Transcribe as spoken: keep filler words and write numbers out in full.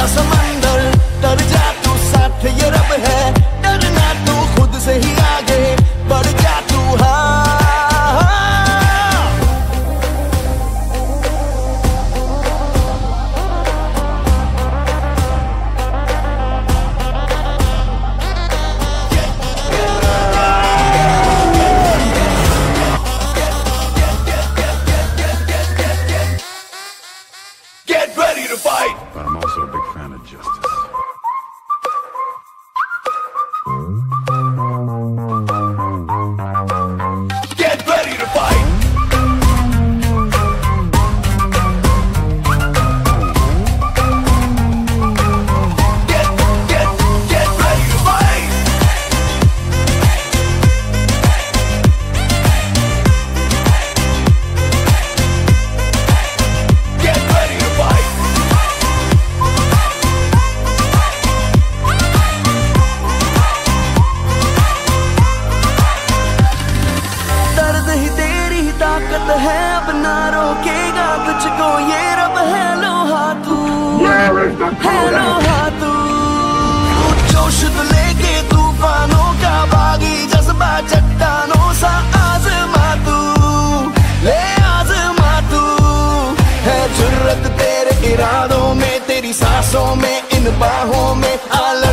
का समंदर, डर जा तू साथ ये रब है, डरना तू खुद से ही आगे बढ़ जा तू। हाँ Get ready to fight! But I'm also a big fan of justice. Get ready to fight! Get, get, get ready to fight! Get ready to fight! दर्द ही तेरी ही ताकत है, अब ना रोकेगा तुझको ये रब है। लोहा तू है, लोहा तू जोश तो लेके तूफानों का बागी, जज्बा चट्टानों सा आजमा तू, ले आजमा तू। है जुर्रत तेरे इरादों में, तेरी सांसों में, इन बाहों में। आल